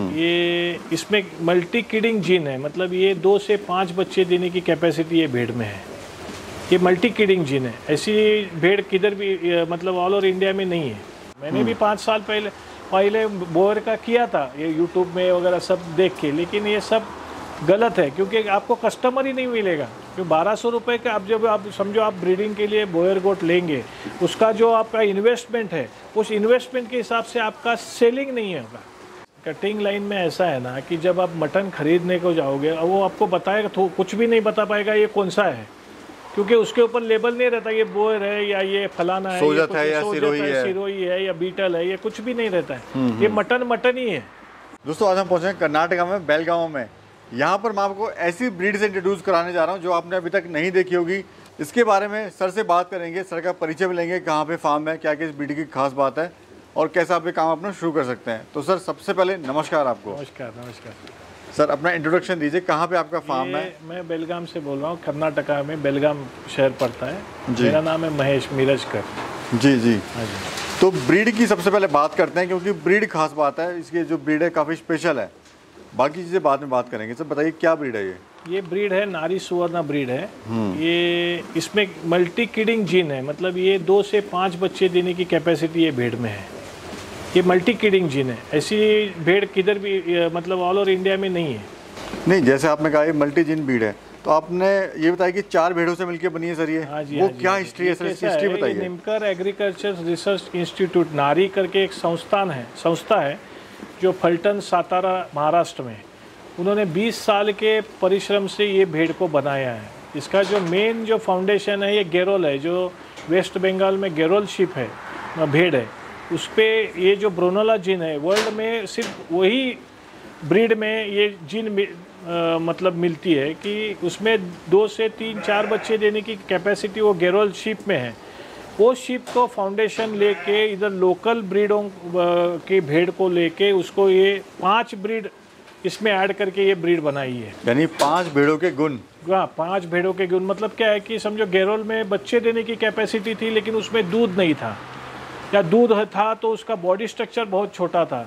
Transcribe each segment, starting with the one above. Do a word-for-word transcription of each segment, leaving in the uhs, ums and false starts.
ये इसमें multi kidding gene है, मतलब ये दो से पाँच बच्चे देने की कैपेसिटी ये भेड़ में है। ये मल्टी किडिंग जीन है, ऐसी भेड़ किधर भी मतलब ऑल ओवर इंडिया में नहीं है। मैंने भी पाँच साल पहले पहले बोयर का किया था ये यूट्यूब में वगैरह सब देख के, लेकिन ये सब गलत है क्योंकि आपको कस्टमर ही नहीं मिलेगा। क्यों बारह सौ रुपये का आप जब आप समझो आप ब्रीडिंग के लिए बोयर गोट लेंगे, उसका जो आपका इन्वेस्टमेंट है उस इन्वेस्टमेंट के हिसाब से आपका सेलिंग नहीं होगा। कटिंग लाइन में ऐसा है ना कि जब आप मटन खरीदने को जाओगे वो आपको बताएगा तो कुछ भी नहीं बता पाएगा ये कौन सा है, क्योंकि उसके ऊपर लेबल नहीं रहता ये बोयर है या ये फलाना है, सोजत है या सिरोही है, सिरोही है या बीटल है, ये कुछ भी नहीं रहता है। ये मटन मटन ही है। दोस्तों आज हम पहुंचे कर्नाटका में बेलगांव में। यहाँ पर मैं आपको ऐसी ब्रीड से इंट्रोड्यूस कराने जा रहा हूँ जो आपने अभी तक नहीं देखी होगी। इसके बारे में सर से बात करेंगे, सर का परिचय भी लेंगे, कहाँ पे फार्म है, क्या क्या इस ब्रीड की खास बात है और कैसे आप ये काम अपना शुरू कर सकते हैं। तो सर सबसे पहले नमस्कार आपको। नमस्कार नमस्कार सर अपना इंट्रोडक्शन दीजिए, कहाँ पे आपका फार्म है? मैं बेलगाम से बोल रहा हूँ, कर्नाटका में बेलगाम शहर पड़ता है। मेरा नाम है महेश मिरजकर। जी जी हाँ जी। तो ब्रीड की सबसे पहले बात करते हैं क्योंकि ब्रीड खास बात है, इसकी जो ब्रीड है काफ़ी स्पेशल है। बाकी चीज़ें बाद में बात करेंगे। सर बताइए क्या ब्रीड है ये? ये ब्रीड है नारी सुवर्ण ब्रीड है। ये इसमें मल्टी किडिंग जीन है, मतलब ये दो से पाँच बच्चे देने की कैपेसिटी ये भेड़ में है। ये मल्टी किडिंग जीन है, ऐसी भेड़ किधर भी मतलब ऑल ओवर इंडिया में नहीं है। नहीं, जैसे आपने कहा ये मल्टी जीन ब्रीड है, तो आपने ये बताया कि चार भेड़ों से मिलकर बनी है सर ये? हाँ जी, वो हाँ जी, क्या हाँ हिस्ट्री है सर? इसकी हिस्ट्री बताइए। निमकर एग्रीकल्चर रिसर्च इंस्टीट्यूट नारी करके एक संस्थान है संस्था है जो फलटन सातारा महाराष्ट्र में, उन्होंने बीस साल के परिश्रम से ये भेड़ को बनाया है। इसका जो मेन जो फाउंडेशन है ये गेरोल है, जो वेस्ट बंगाल में गेरोल शिप है, भेड़ है, उस पर ये जो ब्रोनोला जीन है वर्ल्ड में सिर्फ वही ब्रीड में ये जीन आ, मतलब मिलती है कि उसमें दो से तीन चार बच्चे देने की कैपेसिटी वो गेरोल शिप में है। वो शिप को फाउंडेशन लेके इधर लोकल ब्रीडों के भेड़ को लेके उसको ये पांच ब्रीड इसमें ऐड करके ये ब्रीड बनाई है। यानी पांच भेड़ों के गुण? हाँ, पांच भेड़ों के गुण मतलब क्या है कि समझो गेरोल में बच्चे देने की कैपेसिटी थी लेकिन उसमें दूध नहीं था, या दूध था तो उसका बॉडी स्ट्रक्चर बहुत छोटा था,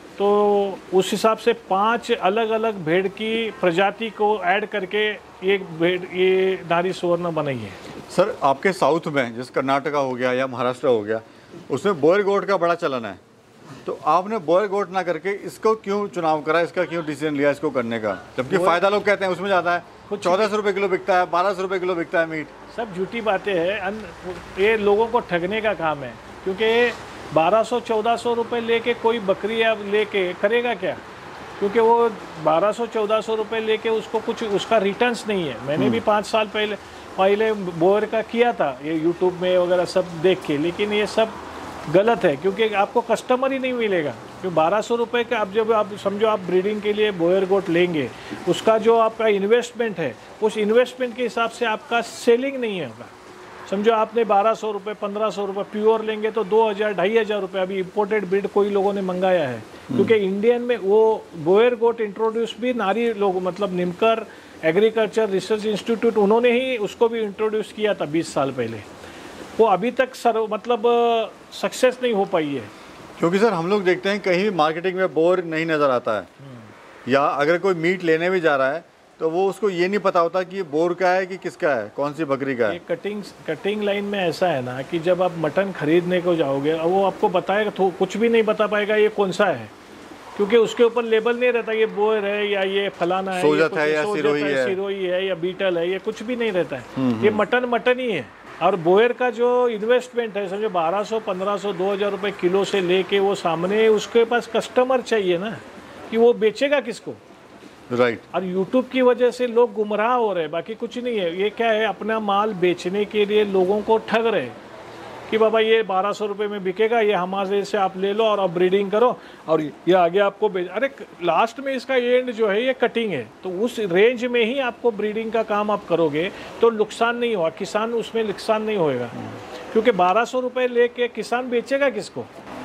तो उस हिसाब से पांच अलग अलग भेड़ की प्रजाति को ऐड करके एक भेड़ ये नारी सुवर्ण बनाई है। सर आपके साउथ में जैसे कर्नाटका हो गया या महाराष्ट्र हो गया, उसमें बोयर गोट का बड़ा चलन है, तो आपने बोयर गोट ना करके इसको क्यों चुनाव करा, इसका क्यों डिसीजन लिया इसको करने का? जबकि फायदा लोग कहते हैं उसमें ज़्यादा है, चौदह सौ रुपये किलो बिकता है, बारह सौ रुपये किलो बिकता है मीट। सब झूठी बातें हैं, ये लोगों को ठगने का काम है, क्योंकि बारह सौ चौदह सौ रुपये लेके कोई बकरी या लेके करेगा क्या? क्योंकि वो बारह सौ चौदह सौ रुपये लेके उसको कुछ उसका रिटर्न्स नहीं है। मैंने भी पाँच साल पहले पहले बोयर का किया था ये यूट्यूब में वगैरह सब देख के, लेकिन ये सब गलत है क्योंकि आपको कस्टमर ही नहीं मिलेगा। क्योंकि बारह सौ रुपये का आप जब आप समझो आप ब्रीडिंग के लिए बोयर गोट लेंगे, उसका जो आपका इन्वेस्टमेंट है उस इन्वेस्टमेंट के हिसाब से आपका सेलिंग नहीं होगा। समझो आपने बारह सौ रुपये पंद्रह सौ रुपये प्योर लेंगे तो दो हज़ार ढाई हज़ार रुपये अभी इम्पोर्टेड ब्रीड कोई लोगों ने मंगाया है, क्योंकि इंडियन में वो बोयर गोट इंट्रोड्यूस भी नारी लोग मतलब निमकर एग्रीकल्चर रिसर्च इंस्टीट्यूट उन्होंने ही उसको भी इंट्रोड्यूस किया था बीस साल पहले। वो अभी तक सर मतलब सक्सेस नहीं हो पाई है, क्योंकि सर हम लोग देखते हैं कहीं भी मार्केटिंग में बोर नहीं नज़र आता है, या अगर कोई मीट लेने भी जा रहा है तो वो उसको ये नहीं पता होता कि ये बोर का है कि किसका है, कौन सी बकरी का है। ये कटिंग कटिंग लाइन में ऐसा है ना कि जब आप मटन खरीदने को जाओगे वो आपको बताएगा तो कुछ भी नहीं बता पाएगा ये कौन सा है, क्योंकि उसके ऊपर लेबल नहीं रहता ये बोयर है या ये फलाना है, सोजत है या सिरोही है, सिरोही है या बीटल है, ये कुछ भी नहीं रहता है। ये मटन मटन ही है। और बोयर का जो इन्वेस्टमेंट है समझो बारह सौ पंद्रह सौ दो हज़ार रुपये किलो से लेके वो सामने उसके पास कस्टमर चाहिए ना कि वो बेचेगा किसको। Right right. और यूट्यूब की वजह से लोग गुमराह हो रहे हैं, बाकी कुछ नहीं है। ये क्या है, अपना माल बेचने के लिए लोगों को ठग रहे कि बाबा ये बारह सौ रुपये में बिकेगा, ये हमारे से आप ले लो और अब ब्रीडिंग करो और ये आगे आपको बेच। अरे लास्ट में इसका एंड जो है ये कटिंग है, तो उस रेंज में ही आपको ब्रीडिंग का काम आप करोगे तो नुकसान नहीं होगा, किसान उसमें नुकसान नहीं होएगा, क्योंकि बारह सौ रुपये लेके किसान बेचेगा किसको?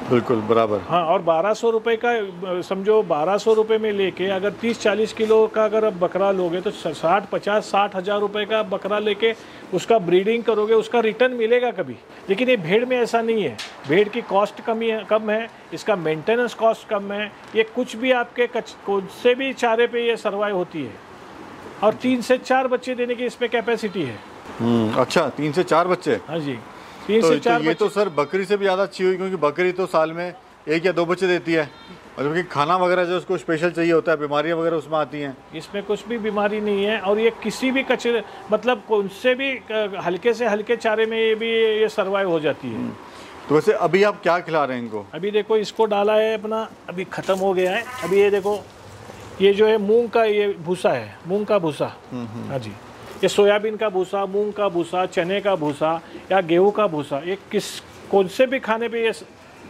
बिल्कुल बराबर। हाँ, और बारह सौ रुपये का समझो, बारह सौ रुपये में लेके अगर तीस चालीस किलो का अगर आप बकरा लोगे तो साठ पचास साठ हज़ार रुपये का बकरा लेके उसका ब्रीडिंग करोगे, उसका रिटर्न मिलेगा कभी। लेकिन ये भेड़ में ऐसा नहीं है। भेड़ की कॉस्ट कमी है, कम है, इसका मेंटेनेंस कॉस्ट कम है, ये कुछ भी आपके कच कौन से भी चारे पे ये सर्वाइव होती है, और तीन से चार बच्चे देने की इसमें कैपेसिटी है। हम्म, अच्छा, तीन से चार बच्चे। हाँ जी, तीन तो, से चार तो ये तो सर बकरी से भी ज़्यादा अच्छी हुई, क्योंकि बकरी तो साल में एक या दो बच्चे देती है, और जबकि खाना वगैरह जो उसको स्पेशल चाहिए होता है, बीमारियां वगैरह उसमें आती हैं। इसमें कुछ भी बीमारी नहीं है, और ये किसी भी कचरे मतलब उनसे भी हल्के से हल्के चारे में ये भी ये सर्वाइव हो जाती है। तो वैसे अभी आप क्या खिला रहे हैं इनको? अभी देखो इसको डाला है अपना, अभी ख़त्म हो गया है। अभी ये देखो, ये जो है मूंग का ये भूसा है, मूंग का भूसा। हाँ जी, ये सोयाबीन का भूसा, मूंग का भूसा, चने का भूसा या गेहूं का भूसा, ये किस कौन से भी खाने पे ये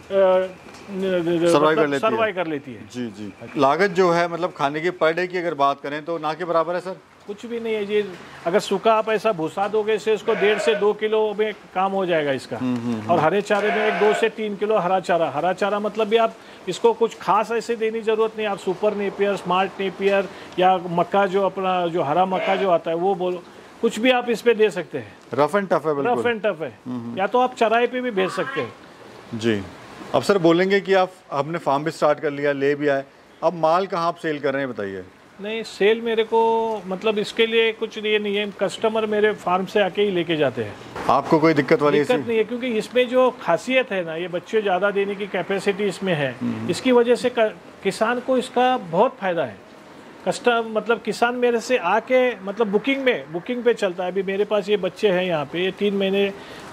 सर्वाइव कर लेती सर्वाइव कर लेती है। जी जी। लागत जो है मतलब खाने की पर डे की अगर बात करें तो ना के बराबर है सर? कुछ भी नहीं है जी। अगर सूखा आप ऐसा भूसा दोगे इससे इसको डेढ़ से दो किलो में काम हो जाएगा इसका। और हरे चारे में एक दो से तीन किलो हरा चारा। हरा चारा मतलब भी आप इसको कुछ खास ऐसे देने जरूरत नहीं। आप सुपर नेपियर, स्मार्ट नेपियर या मक्का जो अपना जो हरा मक्का जो आता है वो बोलो, कुछ भी आप इस पे दे सकते हैं। रफ एंड टफ है, बिल्कुल रफ एंड टफ है। या तो आप चराई पे भी भेज सकते हैं। जी। अब सर बोलेंगे कि आप आपने फार्म भी स्टार्ट कर लिया, ले भी आए, अब माल कहाँ आप सेल कर रहे हैं बताइए? नहीं, सेल मेरे को मतलब इसके लिए कुछ ये नहीं है, कस्टमर मेरे फार्म से आके ही लेके जाते हैं। आपको कोई दिक्कत वाली दिक्कत नहीं है, क्योंकि इसमें जो खासियत है ना, ये बच्चे ज़्यादा देने की कैपेसिटी इसमें है। इसकी वजह से किसान को इसका बहुत फायदा है। कस्टम मतलब किसान मेरे से आके मतलब बुकिंग में बुकिंग पे चलता है। अभी मेरे पास ये बच्चे हैं यहाँ पे, ये तीन महीने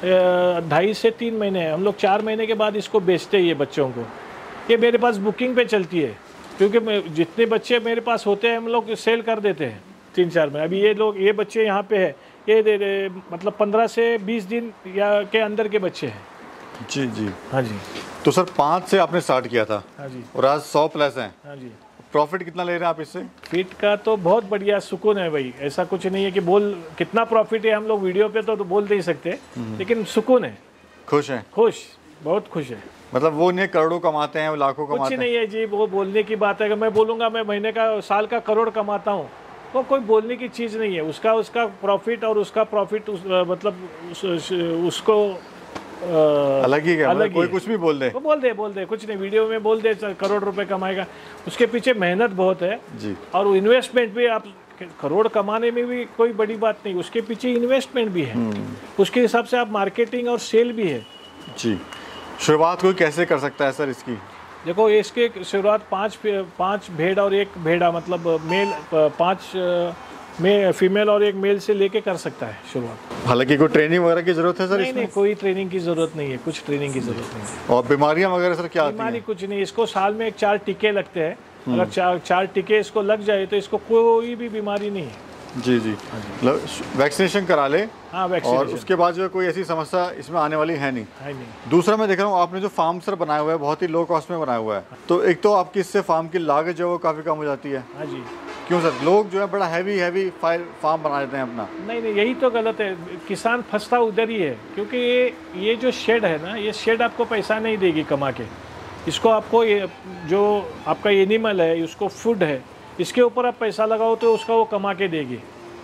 ढाई से तीन महीने हैं। हम लोग चार महीने के बाद इसको बेचते हैं ये बच्चों को। ये मेरे पास बुकिंग पे चलती है, क्योंकि जितने बच्चे मेरे पास होते हैं हम लोग सेल कर देते हैं तीन चार महीने। अभी ये लोग ये बच्चे यहाँ पे है, ये दे दे मतलब पंद्रह से बीस दिन या के अंदर के बच्चे हैं। जी जी। हाँ जी। तो सर पाँच से आपने स्टार्ट किया था। हाँ जी। और आज सौ प्लस हैं। हाँ जी। प्रॉफिट कितना ले रहे हैं आप इससे? फीट का तो बहुत बढ़िया सुकून है भाई। ऐसा कुछ नहीं है कि बोल कितना प्रॉफिट है, हम लोग वीडियो पे तो, तो बोल नहीं सकते, लेकिन सुकून है। खुश हैं? खुश, बहुत खुश है। मतलब वो नहीं करोड़ों कमाते हैं, वो लाखों कमाते हैं? कुछ नहीं है जी, वो बोलने की बात है। कि मैं बोलूँगा मैं महीने का साल का करोड़ कमाता हूँ, वो कोई बोलने की चीज़ नहीं है। उसका उसका प्रॉफिट और उसका प्रॉफिट उस, मतलब उस, उसको आ, अलग ही क्या, अलग कोई ही कुछ भी बोल दे, वो बोल दे बोल दे कुछ नहीं, वीडियो में बोल दे करोड़ रुपए कमाएगा। उसके पीछे मेहनत बहुत है जी। और इन्वेस्टमेंट भी, आप करोड़ कमाने में भी कोई बड़ी बात नहीं, उसके पीछे इन्वेस्टमेंट भी है। उसके हिसाब से आप मार्केटिंग और सेल भी है। जी। शुरुआत कोई कैसे कर सकता है सर इसकी? देखो, इसके शुरुआत पाँच पाँच भेड़ और एक भेड़ा मतलब मेल पाँच में फीमेल और एक मेल से लेके कर सकता है शुरुआत। हालांकि कोई ट्रेनिंग वगैरह की जरूरत है सर? नहीं इसमें नहीं, कोई ट्रेनिंग की जरूरत नहीं है, कुछ ट्रेनिंग की जरूरत नहीं है। और बीमारियां वगैरह सर क्या आती हैं? बीमारी कुछ नहीं, इसको साल में एक चार टीके लगते हैं। अगर चार चार टीके इसको लग जाए तो इसको कोई भी बीमारी नहीं है। जी जी। वैक्सीनेशन करा ले। हाँ, और उसके बाद जो है कोई ऐसी समस्या इसमें आने वाली है नहीं। है नहीं। दूसरा मैं देख रहा हूँ आपने जो फार्म सर बनाया हुआ है बहुत ही लो कॉस्ट में बनाया हुआ है, तो एक तो आपकी इससे फार्म की लागत जो है वो काफ़ी कम हो जाती है। हाँ जी। क्यों सर? लोग जो है बड़ा हैवी हैवी फाइल फार्म बना देते हैं अपना। नहीं नहीं, यही तो गलत है। किसान फंसता उधर ही है, क्योंकि ये ये जो शेड है ना, ये शेड आपको पैसा नहीं देगी कमा के। इसको आपको ये जो आपका एनिमल है, उसको फूड है, इसके ऊपर आप पैसा लगाओ तो उसका वो कमा के देगी।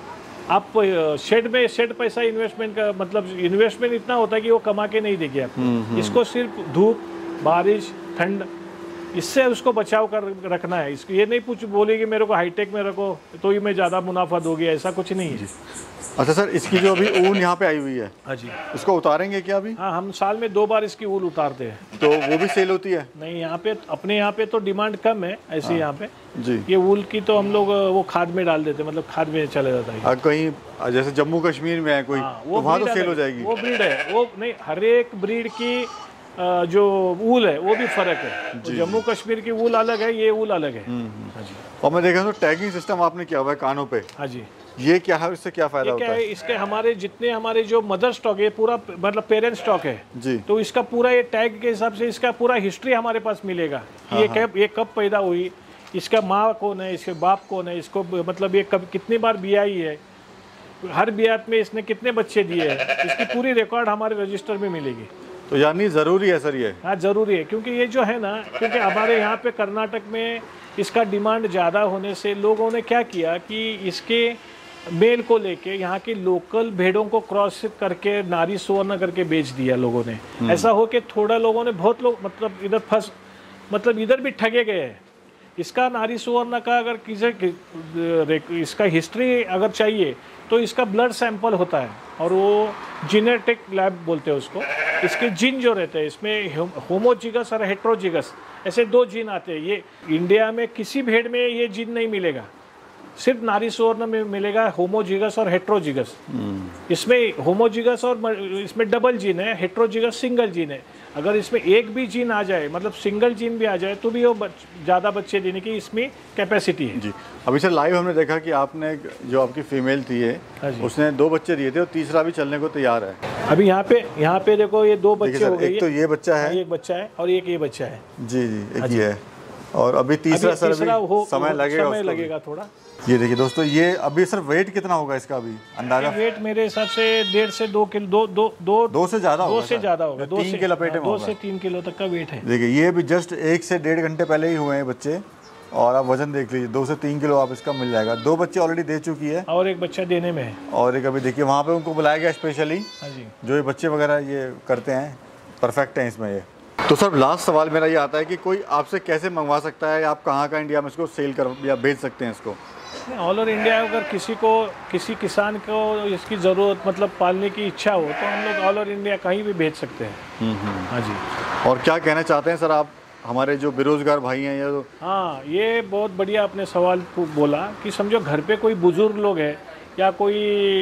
आप शेड में शेड पैसा इन्वेस्टमेंट का मतलब इन्वेस्टमेंट इतना होता है कि वो कमा के नहीं देगी आपको। इसको सिर्फ धूप, बारिश, ठंड, इससे उसको बचाव कर रखना है। इसको ये नहीं पूछ बोलेगी मेरे को हाईटेक में रखो तो ही मैं ज़्यादा मुनाफा दोगी, ऐसा कुछ नहीं है। अच्छा सर, इसकी जो अभी ऊन यहाँ पे आई हुई है, हाँ जी, उसको उतारेंगे क्या अभी? हाँ, हम साल में दो बार इसकी ऊल उतारते हैं। तो वो भी सेल होती है? नहीं, यहाँ पे अपने यहाँ पे तो डिमांड कम है ऐसे। हाँ। यहाँ पे जी। ये ऊल की तो हम लोग वो खाद में डाल देते हैं, मतलब खाद में चले जाता है। कहीं जैसे जम्मू कश्मीर में है कोई, हाँ, तो वहाँ तो सेल हो जाएगी। वो ब्रीड है, वो नहीं, हर एक ब्रीड की जो ऊल है वो भी फर्क है। तो जम्मू कश्मीर की ऊल अलग है, ये ऊल अलग है। हाँ जी। और मैं देखा तो टैगिंग सिस्टम आपने किया हुआ है कानों पे। हाँ जी। ये क्या है, इससे क्या फायदा होता है? है इसके हमारे जितने हमारे जो मदर स्टॉक है पूरा मतलब पेरेंट स्टॉक है जी, तो इसका पूरा ये टैग के हिसाब से इसका पूरा हिस्ट्री हमारे पास मिलेगा। हाँ, ये कब ये कब पैदा हुई, इसका माँ कौन है, इसके बाप कौन है, इसको मतलब ये कब कितनी बार बियाई है, हर बियात में इसने कितने बच्चे दिए हैं, इसकी पूरी रिकॉर्ड हमारे रजिस्टर में मिलेगी। तो यानी ज़रूरी है सर ये? हाँ ज़रूरी है, क्योंकि ये जो है ना, क्योंकि हमारे यहाँ पे कर्नाटक में इसका डिमांड ज़्यादा होने से लोगों ने क्या किया कि इसके मेल को लेके यहाँ की लोकल भेड़ों को क्रॉस करके नारी सुवर्ण करके बेच दिया लोगों ने। ऐसा हो कि थोड़ा लोगों ने, बहुत लोग मतलब इधर फंस, मतलब इधर भी ठगे गए हैं। इसका नारी सुवर्ण का अगर किसी इसका हिस्ट्री अगर चाहिए तो इसका ब्लड सैंपल होता है, और वो जीनेटिक लैब बोलते हैं उसको। इसके जीन जो रहते हैं, इसमें होमोजिगस और हेट्रोजिगस ऐसे दो जीन आते हैं। ये इंडिया में किसी भेड़ में ये जीन नहीं मिलेगा, सिर्फ नारी सुवर्ण में मिलेगा होमोजिगस और हेट्रोजिगस। इसमें होमोजिगस और इसमें डबल जीन है, हेट्रोजिगस सिंगल जीन है। अगर इसमें एक भी जीन आ जाए, मतलब सिंगल जीन भी आ जाए, तो भी वो बच, ज़्यादा बच्चे देने की इसमें कैपेसिटी है। जी अभी सर लाइव हमने देखा कि आपने जो आपकी फीमेल थी है उसने दो बच्चे दिए थे और तीसरा भी चलने को तैयार है। अभी यहाँ पे यहाँ पे देखो ये दो बच्चे हो गए। एक तो ये बच्चा है, एक बच्चा है और एक ये बच्चा है। जी जी एक ही है, और अभी तीसरा सर अभी समय लगेगा समय लगेगा थोड़ा। ये देखिए दोस्तों, ये अभी सर वेट कितना होगा इसका अभी अंदाजा? वेट मेरे हिसाब से डेढ़ से दो किलो दो दो दो दो से ज्यादा दो से ज्यादा होगा, दो तीन के लपेटे में दो से तीन किलो तक का वेट है। देखिए ये भी जस्ट एक से डेढ़ घंटे पहले ही हुए हैं बच्चे, और आप वजन देख लीजिए, दो से तीन किलो आप इसका मिल जाएगा। दो बच्चे ऑलरेडी दे चुकी है और एक बच्चा देने में है, और एक अभी देखिए वहाँ पे उनको बुलाया गया स्पेशली, जो ये बच्चे वगैरह ये करते हैं, परफेक्ट हैं इसमें ये। तो सर लास्ट सवाल मेरा ये आता है कि कोई आपसे कैसे मंगवा सकता है, या आप कहाँ का इंडिया में इसको सेल कर या बेच सकते हैं इसको? ऑल ओवर इंडिया अगर किसी को, किसी किसान को इसकी ज़रूरत मतलब पालने की इच्छा हो तो हम लोग ऑल ओवर इंडिया कहीं भी भेज सकते हैं। हाँ जी। और क्या कहना चाहते हैं सर आप हमारे जो बेरोजगार भाई हैं या तो? हाँ ये बहुत बढ़िया आपने सवाल बोला कि समझो घर पे कोई बुजुर्ग लोग है या कोई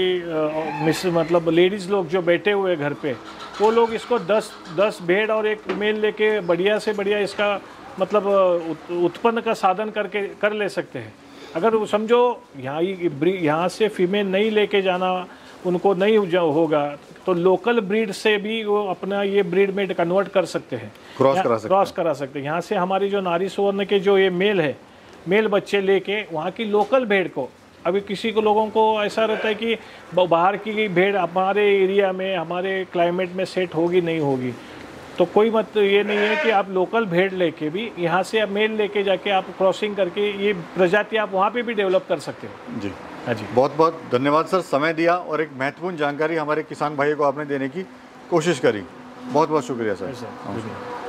मिस मतलब लेडीज़ लोग जो बैठे हुए घर पे, वो लोग इसको दस दस भेड़ और एक मेल लेके बढ़िया से बढ़िया इसका मतलब उत्पन्न का साधन करके कर ले सकते हैं। अगर वो समझो यहाँ यहाँ से फीमेल नहीं लेके जाना उनको नहीं होगा तो लोकल ब्रीड से भी वो अपना ये ब्रीड में कन्वर्ट कर सकते हैं, क्रॉस करा सकते क्रॉस करा सकते हैं। यहाँ से हमारी जो नारी सुवर्ण के जो ये मेल है, मेल बच्चे लेके वहाँ की लोकल भेड़ को, अभी किसी को लोगों को ऐसा रहता है कि बाहर की भेड़ हमारे एरिया में हमारे क्लाइमेट में सेट होगी नहीं होगी, तो कोई मत ये नहीं है कि आप लोकल भेड़ लेके भी यहाँ से आप मेल लेके जाके आप क्रॉसिंग करके ये प्रजाति आप वहाँ पे भी डेवलप कर सकते हो। जी हाँ जी, बहुत बहुत धन्यवाद सर, समय दिया और एक महत्वपूर्ण जानकारी हमारे किसान भाइयों को आपने देने की कोशिश करी। बहुत बहुत शुक्रिया सर।